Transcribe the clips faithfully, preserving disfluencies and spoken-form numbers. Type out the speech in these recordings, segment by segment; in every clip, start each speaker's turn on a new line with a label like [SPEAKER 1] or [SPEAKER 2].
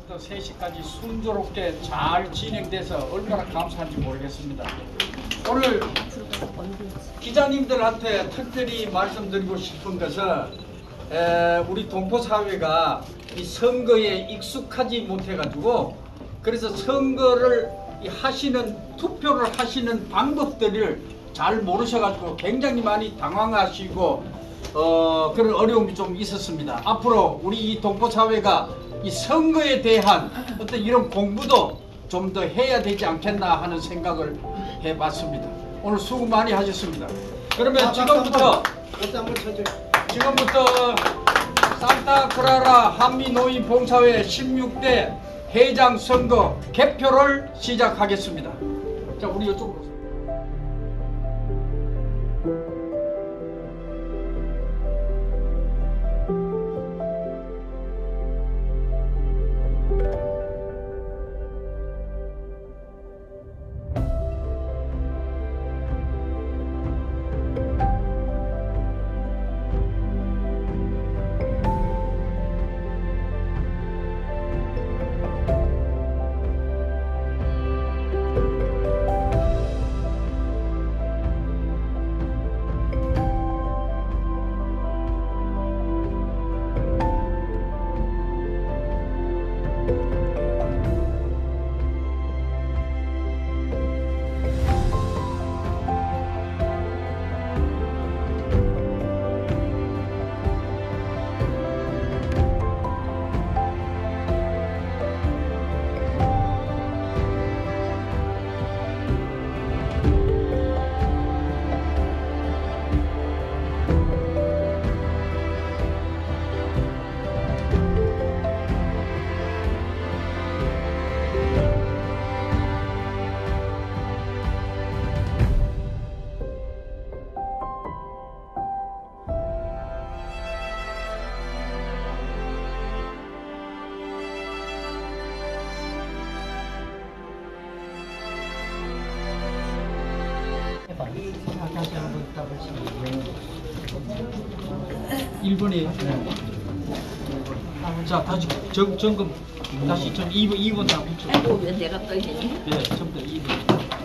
[SPEAKER 1] 일부터 세 시까지 순조롭게 잘 진행돼서 얼마나 감사한지 모르겠습니다. 오늘 기자님들한테 특별히 말씀드리고 싶은 것은 에, 우리 동포사회가 이 선거에 익숙하지 못해가지고 그래서 선거를 하시는 투표를 하시는 방법들을 잘 모르셔가지고 굉장히 많이 당황하시고 어, 그런 어려움이 좀 있었습니다. 앞으로 우리 이 동포사회가 이 선거에 대한 어떤 이런 공부도 좀 더 해야 되지 않겠나 하는 생각을 해봤습니다. 오늘 수고 많이 하셨습니다. 그러면 지금부터 지금부터 산타크라라 한미노인 봉사회 십육 대 회장 선거 개표를 시작하겠습니다. 자, 우리 이쪽으로. 일 번이에요. 네. 자, 다시 정, 점검. 다시 좀 이 번, 이 번 다 붙여.
[SPEAKER 2] 아이고, 왜 내가 떠있니?
[SPEAKER 1] 네, 전부 다 이 번.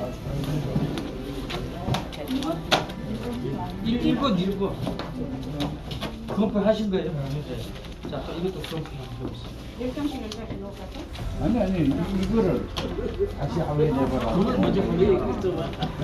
[SPEAKER 1] 일 번, 일 번. 검토 하신 거예요? 네. 자, 또 이것도 검토 해보세요.
[SPEAKER 3] 아니, 아니, 이- 이거를 다시 하게 내버려.
[SPEAKER 1] 그걸 먼저 보내요.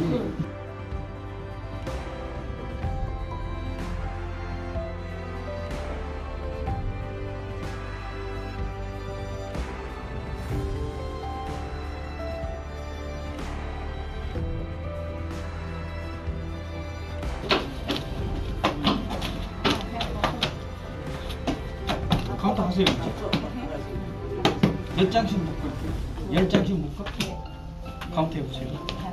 [SPEAKER 1] 카운트 하세요. 열 장씩 묶어. 열 장씩 묶어. 카운트 해보세요.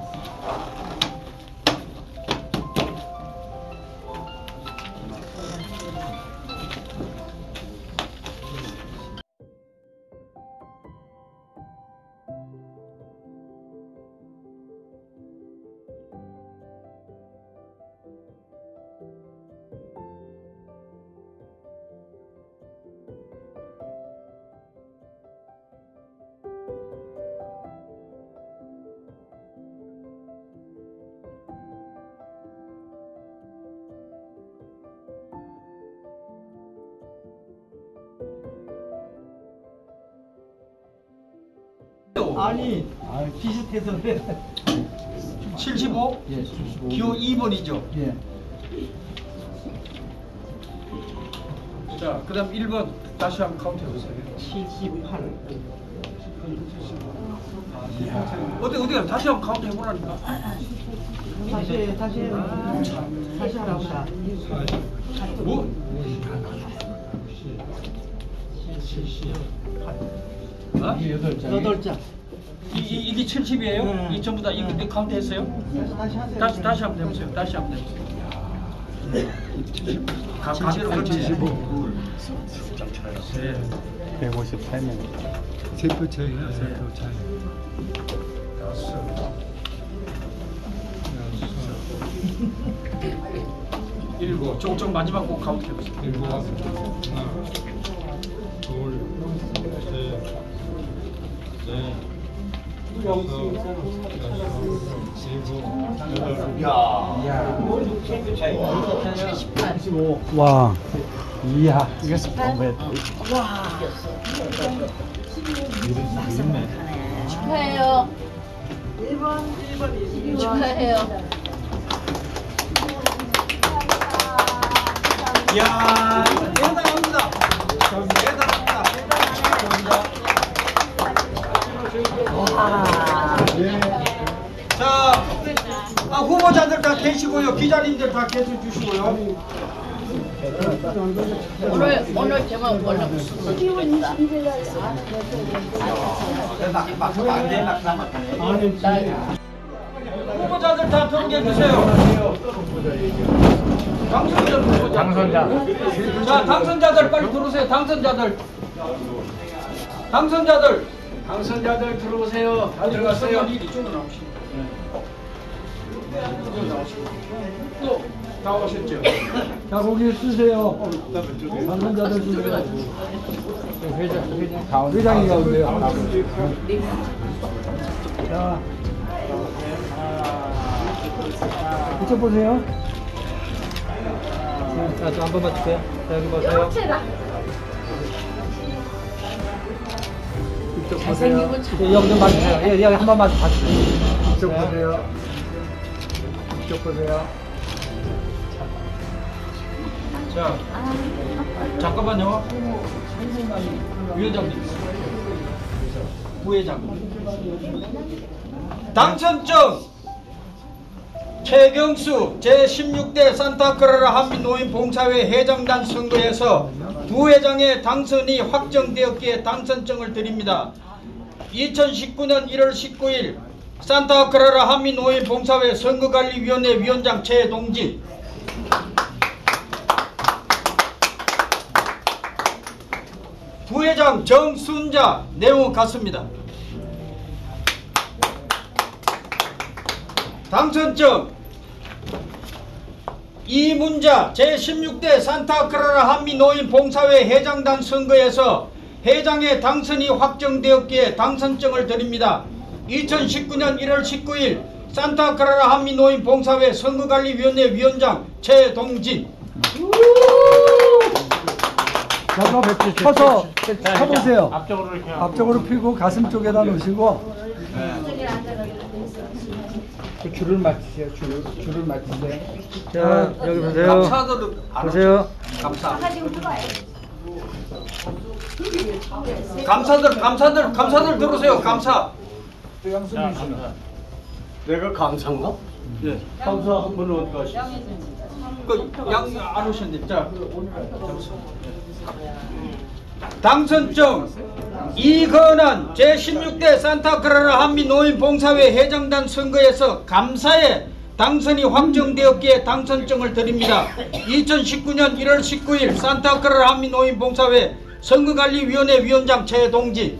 [SPEAKER 4] 아니, 아, 비슷해서 그래.
[SPEAKER 1] 칠십오?
[SPEAKER 3] 예, 칠십오.
[SPEAKER 1] 기호 이 번이죠.
[SPEAKER 3] 예.
[SPEAKER 1] 자, 그 다음 일 번 다시 한번 카운트 해보세요.
[SPEAKER 4] 칠십팔.
[SPEAKER 1] 어디, 어디가 다시 한번 카운트 해보라니까.
[SPEAKER 4] 다시, 다시, 다시 하라고. 자.
[SPEAKER 1] 뭐? 어?
[SPEAKER 3] 이게 여덟 장.
[SPEAKER 4] 여덟 장.
[SPEAKER 1] 이, 이, 이게 칠십이에요?
[SPEAKER 4] 네.
[SPEAKER 1] 이 전부 다 이거
[SPEAKER 4] 네.
[SPEAKER 1] 카운트 했어요?
[SPEAKER 4] 다시 하세요.
[SPEAKER 1] 다시, 다시 한번 해보세요. 다시 한번 해보세요. 가, 가비로
[SPEAKER 3] 칠십오.
[SPEAKER 1] 네.
[SPEAKER 5] 백오십팔 명.
[SPEAKER 3] 세표 차이나 세표 차이.
[SPEAKER 1] 다섯. 일곱. 조금 마지막 꼭 카운트 해보세요.
[SPEAKER 6] 일곱, 하나, 둘, 셋,
[SPEAKER 3] 와. 이야. 이게 스파메.
[SPEAKER 2] 축하해요. 일 번, 일 번, 축하해요.
[SPEAKER 1] 이야, 대단합니다. 대단합니다. 자, 아, 후보자들 다 계시고요. 기자님들 다 계셔 주시고요.
[SPEAKER 2] 오늘 오늘 제목 원래 무슨 기분이다.
[SPEAKER 1] 후보자들 다 들어오게 주세요. 당선자 후보자.
[SPEAKER 3] 당선자.
[SPEAKER 1] 자, 당선자들 빨리 들어오세요. 당선자들. 당선자들. 당선자들 들어오세요. 다 들어가세요. 이쪽으로 나오시고. 또 나오셨죠?
[SPEAKER 3] 자, 거기 쓰세요. 당선자들 쓰세요. 회장, 회장 가운데. 회장이 가운데요. 자, 이쪽 보세요. 자, 또 한 번만 주세요. 자, 여기 보세요. 이쪽 보세요. 이제 여기 좀 봐주세요. 예, 여기 한 번만 봐주세요. 이쪽 보세요. 이쪽 보세요.
[SPEAKER 1] 자, 잠깐만요. 위원장님. 부회장님. 당선증 최경수 제십육 대 산타크라라 한민노인봉사회 회장단 선거에서 부회장의 당선이 확정되었기에 당선증을 드립니다. 이천십구 년 일월 십구일 산타크라라 한민노인봉사회 선거관리위원회 위원장 최동진. 부회장 정순자. 내용은 같습니다. 당선증 이문자 제십육 대 산타크라라 한미노인봉사회 회장단 선거에서 회장의 당선이 확정되었기에 당선증을 드립니다. 이천십구 년 일월 십구일 산타크라라 한미노인봉사회 선거관리위원회 위원장 최동진.
[SPEAKER 3] 서서 서보세요. 앞쪽으로 이렇게 앞쪽으로 펴고 가슴 쪽에다 놓으시고 그 줄을 맞추세요. 줄 줄을 맞추세요. 자, 여기 보세요.
[SPEAKER 1] 감사들
[SPEAKER 3] 보세요.
[SPEAKER 1] 감사. 감사들 감사들 감사들 들으세요. 감사.
[SPEAKER 5] 내가 감사인가?
[SPEAKER 1] 예.
[SPEAKER 5] 감사한 분은 어디 가시죠?
[SPEAKER 1] 그양안 오셨네. 자, 당선증 이건환 제십육 대 산타크라라 한미노인봉사회 회장단 선거에서 감사에 당선이 확정되었기에 당선증을 드립니다. 이천십구 년 일월 십구일 산타크라라 한미노인봉사회 선거관리위원회 위원장 최동진.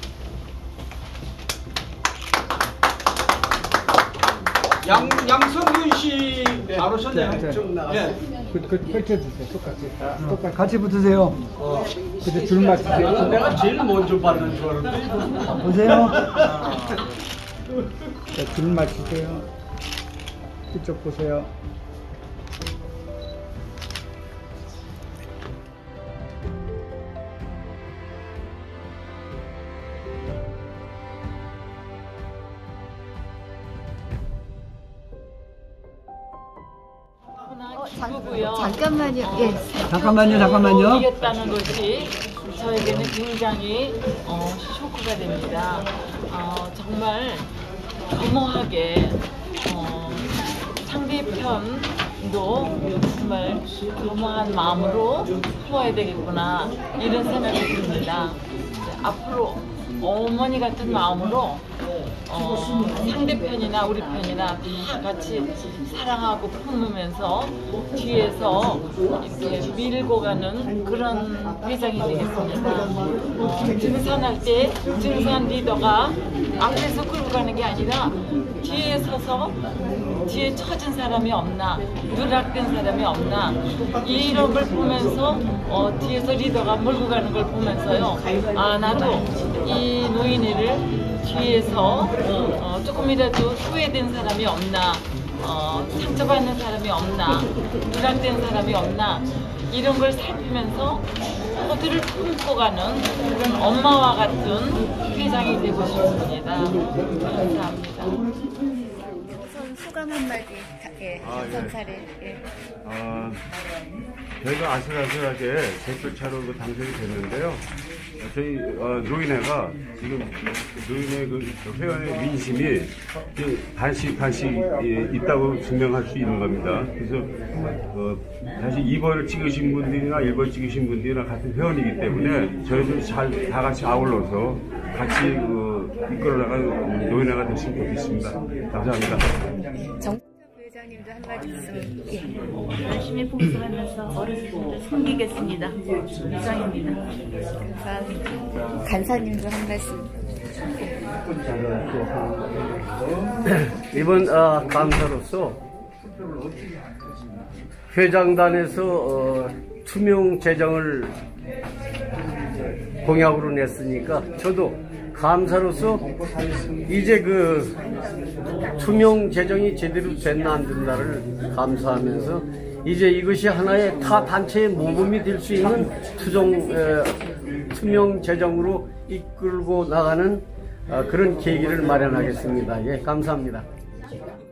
[SPEAKER 1] 양, 양성균 씨 안 오셨네요. 예.
[SPEAKER 3] 그, 그 펼쳐주세요. 똑같이. 똑같이. 같이 붙으세요. 어. 그때 줄 맞추세요.
[SPEAKER 5] 내가 제일 먼저 받는 줄 알았는데.
[SPEAKER 3] 보세요. 자, 줄 맞추세요. 이쪽 보세요.
[SPEAKER 2] 누구고요?
[SPEAKER 6] 잠깐만요. 예.
[SPEAKER 3] 잠깐만요. 잠깐만요.
[SPEAKER 2] 이겼다는 것이 저에게는 굉장히 어, 쇼크가 됩니다. 어, 정말 겸허하게 어, 상대편도 정말 겸허한 마음으로 품어야 되겠구나 이런 생각이 듭니다. 앞으로 어머니 같은 마음으로 어, 상대편이나 우리 편이나 다 같이 사랑하고 품으면서 뒤에서 이렇게 밀고 가는 그런 회장이 되겠습니다. 어, 증산할 때 증산 리더가 앞에서 끌고 가는 게 아니라 뒤에 서서 뒤에 처진 사람이 없나 누락된 사람이 없나 이런 걸 보면서 어, 뒤에서 리더가 몰고 가는 걸 보면서요. 아 나도
[SPEAKER 6] 이 노인회를 뒤에서 어, 조금이라도 소외된 사람이 없나, 어, 상처받는 사람이 없나, 누락된 사람이 없나, 이런 걸 살피면서 모두를 품고 가는 그런 엄마와 같은 회장이 되고 싶습니다. 감사합니다.
[SPEAKER 7] 우선 소감 한마디, 예,
[SPEAKER 8] 아, 예.
[SPEAKER 7] 감사를, 예.
[SPEAKER 8] 아, 저희가 아슬아슬하게 대표차로 그 당선이 됐는데요. 저희 어, 노인회가 지금 노인회 그 회원의 민심이 지금 반씩 반씩 예, 있다고 증명할 수 있는 겁니다. 그래서 어, 사실 이 번을 찍으신 분들이나 일 번 찍으신 분들이나 같은 회원이기 때문에 저희들 잘 다 같이 아울러서 같이 그, 이끌어나가는 노인회가 됐으면 좋겠습니다. 감사합니다.
[SPEAKER 7] 정 부회장님도 한마디 있으면, 예.
[SPEAKER 2] 열심히 봉사하면서 어르신들 섬기겠습니다. 이상입니다.
[SPEAKER 7] 감사합니다. 간사님도 한 말씀.
[SPEAKER 5] 이번 어, 감사로서 회장단에서 어, 투명 재정을 공약으로 냈으니까 저도 감사로서 이제 그 투명 재정이 제대로 됐나 안 됐나를 감사하면서 이제 이것이 하나의 타 단체의 모범이 될 수 있는 투정, 에, 투명 재정으로 이끌고 나가는 어, 그런 계기를 마련하겠습니다. 예, 감사합니다.